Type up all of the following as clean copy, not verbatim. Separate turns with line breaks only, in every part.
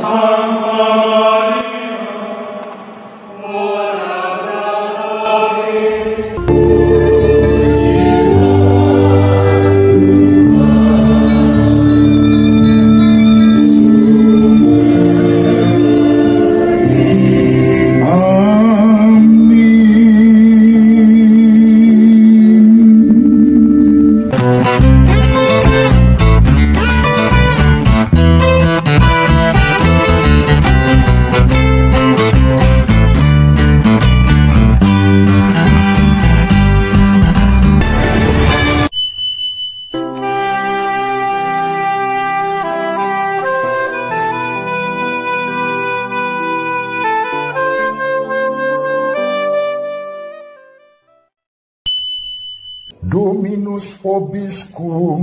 Dominus vobiscum.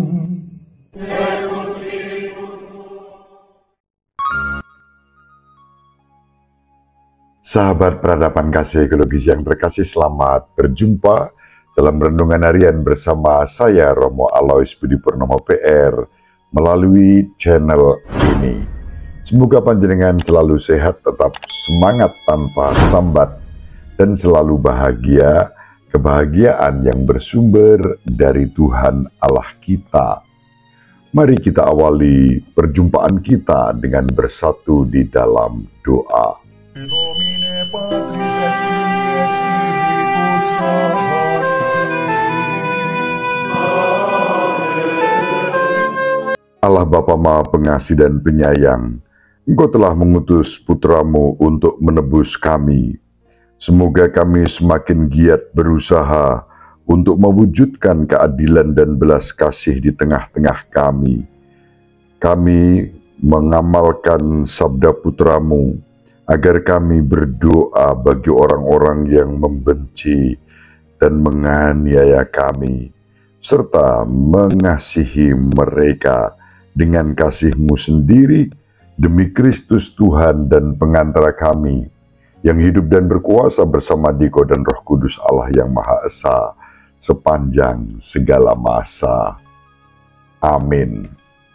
Sahabat peradaban kasih ekologis yang terkasih, selamat berjumpa dalam renungan harian bersama saya Romo Alois Budi Purnomo PR melalui channel ini. Semoga panjenengan selalu sehat, tetap semangat tanpa sambat, dan selalu bahagia. Kebahagiaan yang bersumber dari Tuhan Allah kita. Mari kita awali perjumpaan kita dengan bersatu di dalam doa. Allah Bapa Maha Pengasih dan Penyayang, Engkau telah mengutus Putra-Mu untuk menebus kami. Semoga kami semakin giat berusaha untuk mewujudkan keadilan dan belas kasih di tengah-tengah kami. Kami mengamalkan sabda Putra-Mu agar kami berdoa bagi orang-orang yang membenci dan menganiaya kami, serta mengasihi mereka dengan kasih-Mu sendiri demi Kristus Tuhan dan pengantara kami, yang hidup dan berkuasa bersama Diko dan Roh Kudus Allah yang Maha Esa sepanjang segala masa. Amin.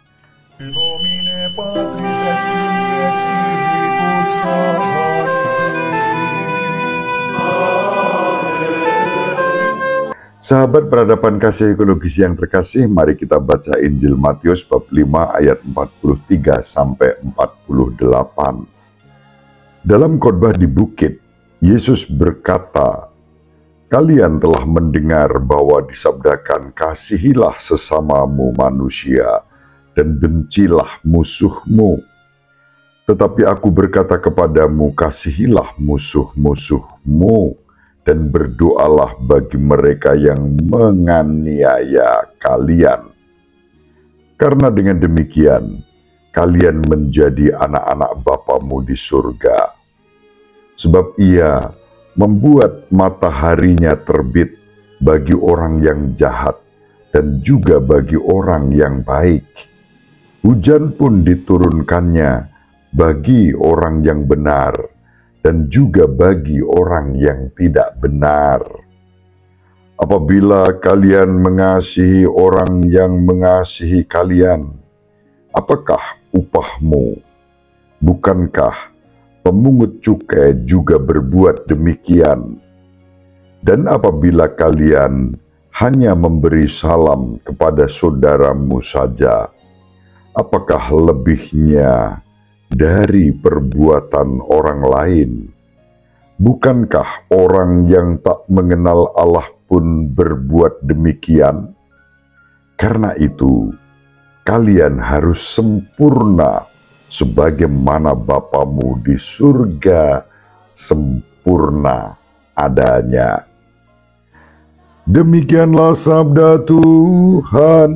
Sahabat peradaban kasih ekologis yang terkasih, mari kita baca Injil Matius bab 5 ayat 43 sampai 48. Dalam khotbah di bukit, Yesus berkata, "Kalian telah mendengar bahwa disabdakan, kasihilah sesamamu manusia dan bencilah musuhmu. Tetapi aku berkata kepadamu, kasihilah musuh-musuhmu dan berdoalah bagi mereka yang menganiaya kalian. Karena dengan demikian, kalian menjadi anak-anak Bapamu di surga. Sebab Ia membuat mataharinya terbit bagi orang yang jahat dan juga bagi orang yang baik. Hujan pun diturunkannya bagi orang yang benar dan juga bagi orang yang tidak benar. Apabila kalian mengasihi orang yang mengasihi kalian, apakah upahmu? Bukankah pemungut cukai juga berbuat demikian? Dan apabila kalian hanya memberi salam kepada saudaramu saja, apakah lebihnya dari perbuatan orang lain? Bukankah orang yang tak mengenal Allah pun berbuat demikian? Karena itu, kalian harus sempurna sebagaimana Bapamu di surga sempurna adanya." Demikianlah sabda Tuhan.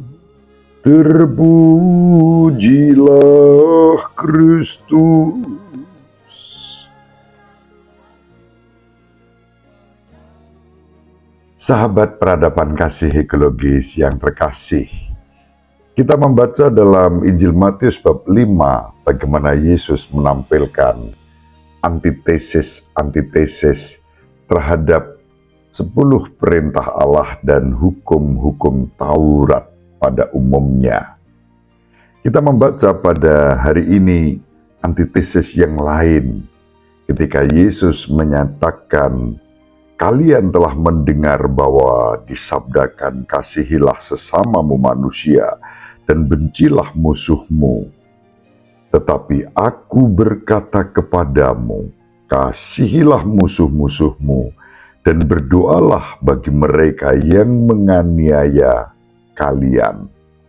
Terpujilah Kristus. Sahabat peradaban kasih ekologis yang terkasih, kita membaca dalam Injil Matius bab 5 bagaimana Yesus menampilkan antitesis terhadap 10 perintah Allah dan hukum-hukum Taurat pada umumnya. Kita membaca pada hari ini antitesis yang lain ketika Yesus menyatakan, kalian telah mendengar bahwa disabdakan kasihilah sesamamu manusia dan bencilah musuhmu. Tetapi aku berkata kepadamu, kasihilah musuh-musuhmu dan berdoalah bagi mereka yang menganiaya kalian.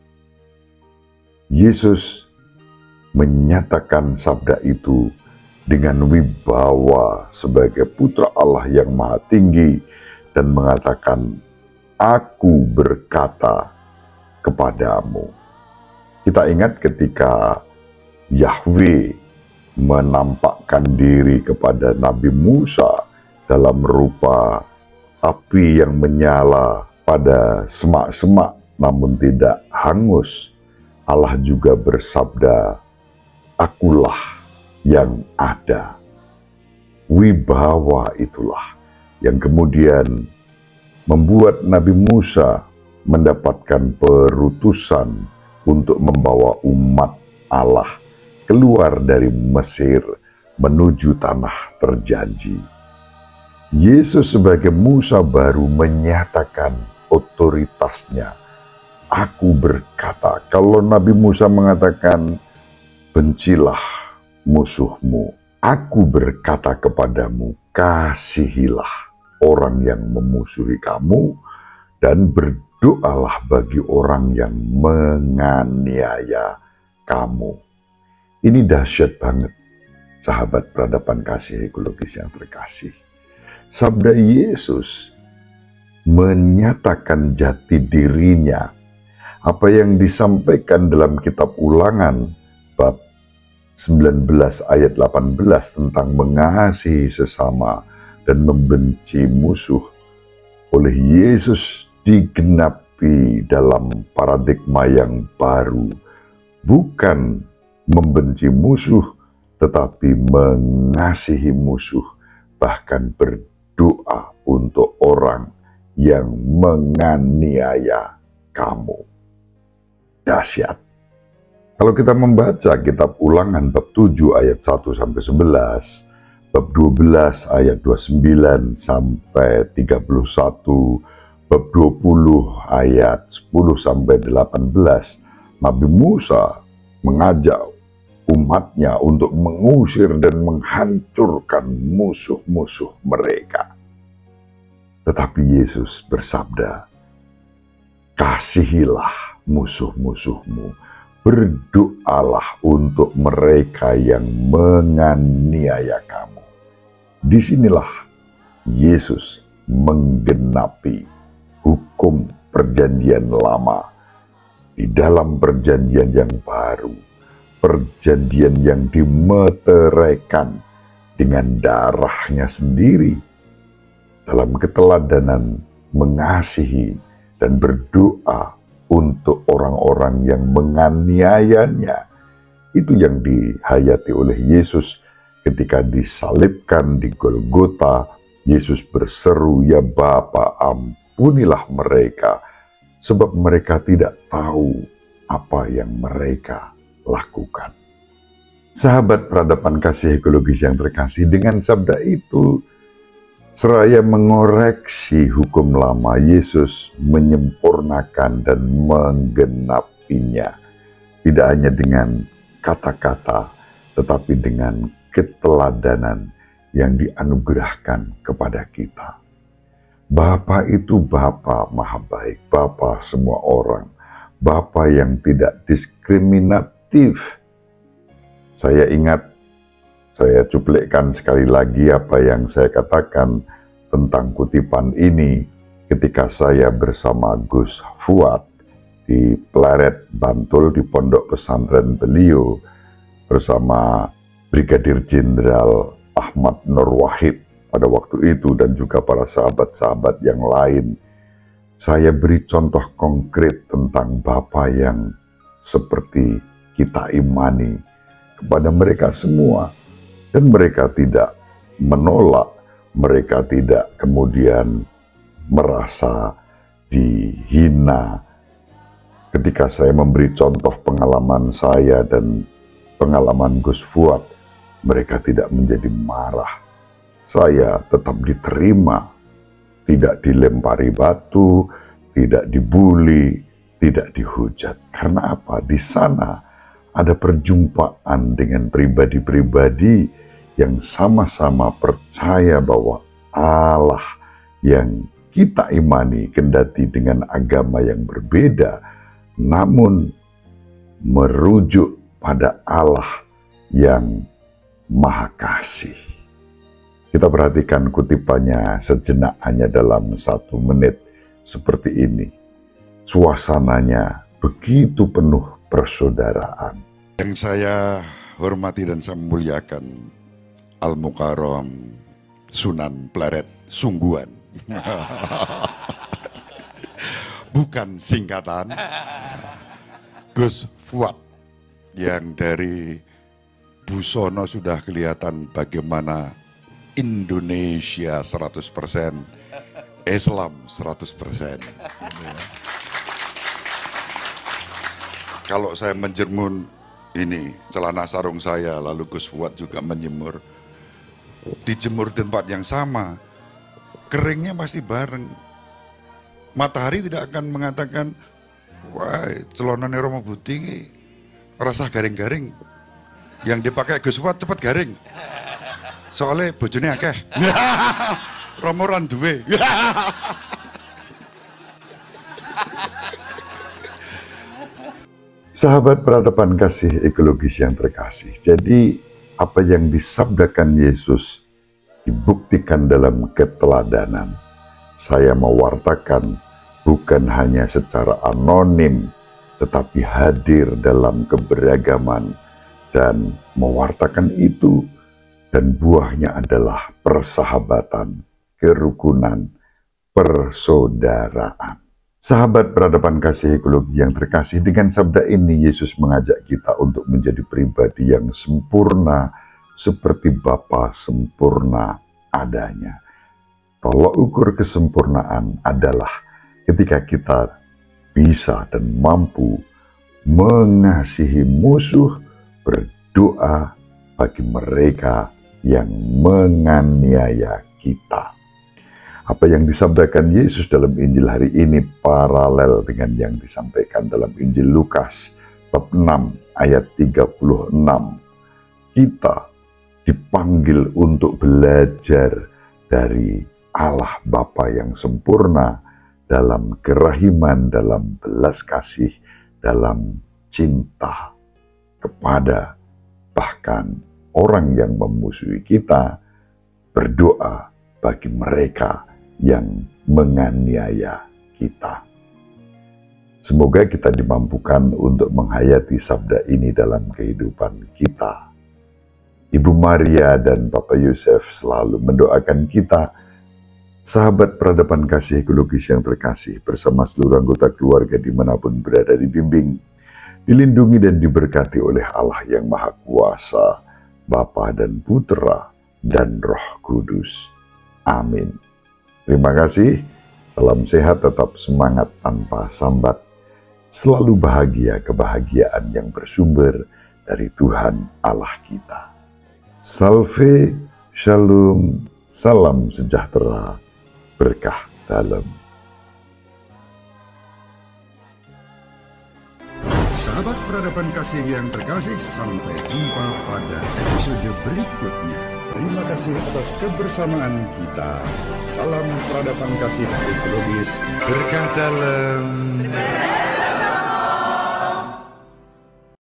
Yesus menyatakan sabda itu dengan wibawa sebagai putra Allah yang maha tinggi dan mengatakan, aku berkata kepadamu. Kita ingat ketika Yahweh menampakkan diri kepada Nabi Musa dalam rupa api yang menyala pada semak-semak namun tidak hangus. Allah juga bersabda, akulah yang ada. Wibawa itulah yang kemudian membuat Nabi Musa mendapatkan perutusan untuk membawa umat Allah keluar dari Mesir menuju tanah terjanji. Yesus sebagai Musa baru menyatakan otoritasnya. Aku berkata, kalau Nabi Musa mengatakan, bencilah musuhmu, aku berkata kepadamu, kasihilah orang yang memusuhi kamu dan berdoalah bagi orang yang menganiaya kamu. Ini dahsyat banget, sahabat peradaban kasih ekologis yang terkasih. Sabda Yesus menyatakan jati dirinya. Apa yang disampaikan dalam kitab Ulangan bab 19 ayat 18 tentang mengasihi sesama dan membenci musuh oleh Yesus digenapi dalam paradigma yang baru. Bukan membenci musuh, tetapi mengasihi musuh, bahkan berdoa untuk orang yang menganiaya kamu. Dahsyat. Kalau kita membaca kitab Ulangan bab 7 ayat 1-11, bab 12 ayat 29 sampai 31, bab 20 ayat 10-18, Nabi Musa mengajak umatnya untuk mengusir dan menghancurkan musuh-musuh mereka. Tetapi Yesus bersabda, kasihilah musuh-musuhmu, berdoalah untuk mereka yang menganiaya kamu. Disinilah Yesus menggenapi hukum perjanjian lama di dalam perjanjian yang baru, perjanjian yang dimeteraikan dengan darahnya sendiri dalam keteladanan mengasihi dan berdoa untuk orang-orang yang menganiayanya. Itu yang dihayati oleh Yesus ketika disalibkan di Golgota. Yesus berseru, ya Bapa, ampunilah mereka, sebab mereka tidak tahu apa yang mereka lakukan. Sahabat peradaban kasih ekologis yang terkasih, dengan sabda itu, seraya mengoreksi hukum lama, Yesus menyempurnakan dan menggenapinya. Tidak hanya dengan kata-kata, tetapi dengan keteladanan yang dianugerahkan kepada kita. Bapa itu Bapa maha baik, Bapa semua orang, Bapa yang tidak diskriminatif. Saya ingat, saya cuplikkan sekali lagi apa yang saya katakan tentang kutipan ini ketika saya bersama Gus Fuad di Pleret, Bantul, di pondok pesantren beliau bersama Brigadir Jenderal Ahmad Nur Wahid pada waktu itu dan juga para sahabat-sahabat yang lain. Saya beri contoh konkret tentang Bapa yang seperti kita imani kepada mereka semua. Dan mereka tidak menolak, mereka tidak kemudian merasa dihina. Ketika saya memberi contoh pengalaman saya dan pengalaman Gus Fuad, mereka tidak menjadi marah. Saya tetap diterima, tidak dilempari batu, tidak dibully, tidak dihujat. Karena apa? Di sana ada perjumpaan dengan pribadi-pribadi yang sama-sama percaya bahwa Allah yang kita imani, kendati dengan agama yang berbeda, namun merujuk pada Allah yang Maha Kasih. Kita perhatikan kutipannya sejenak hanya dalam 1 menit seperti ini. Suasananya begitu penuh persaudaraan.
Yang saya hormati dan saya muliakan, Al-Mukarram Sunan Pleret Sungguhan. Bukan singkatan. Gus Fuad, yang dari Busono sudah kelihatan bagaimana Indonesia 100%, Islam 100%. Kalau saya menjemur ini celana sarung saya, lalu Gus Fuad juga menjemur, dijemur di tempat yang sama, keringnya pasti bareng. Matahari tidak akan mengatakan, wah celana Romo Budi rasa garing-garing. Yang dipakai Gus Fuad cepat garing. Soalnya bojone akeh. Romo ran duwe.
Sahabat peradaban kasih ekologis yang terkasih, jadi apa yang disabdakan Yesus dibuktikan dalam keteladanan. Saya mewartakan bukan hanya secara anonim, tetapi hadir dalam keberagaman dan mewartakan itu, dan buahnya adalah persahabatan, kerukunan, persaudaraan. Sahabat peradaban kasih ekologi yang terkasih, dengan sabda ini Yesus mengajak kita untuk menjadi pribadi yang sempurna seperti Bapa sempurna adanya. Tolak ukur kesempurnaan adalah ketika kita bisa dan mampu mengasihi musuh, berdoa bagi mereka yang menganiaya kita. Apa yang disabdakan Yesus dalam Injil hari ini paralel dengan yang disampaikan dalam Injil Lukas bab 6 ayat 36. Kita dipanggil untuk belajar dari Allah Bapa yang sempurna dalam kerahiman, dalam belas kasih, dalam cinta kepada bahkan orang yang memusuhi kita, berdoa bagi mereka yang menganiaya kita. Semoga kita dimampukan untuk menghayati sabda ini dalam kehidupan kita. Ibu Maria dan Bapak Yosef selalu mendoakan kita, sahabat peradaban kasih ekologis yang terkasih, bersama seluruh anggota keluarga dimanapun berada, dibimbing, dilindungi dan diberkati oleh Allah yang Maha Kuasa, Bapa dan Putra dan Roh Kudus. Amin. Terima kasih, salam sehat, tetap semangat tanpa sambat. Selalu bahagia, kebahagiaan yang bersumber dari Tuhan Allah kita. Salve, shalom, salam sejahtera, berkah dalam.
Sahabat peradaban kasih yang terkasih, sampai jumpa pada episode berikutnya. Terima kasih atas kebersamaan kita. Salam peradaban kasih ekologis, berkah dalam.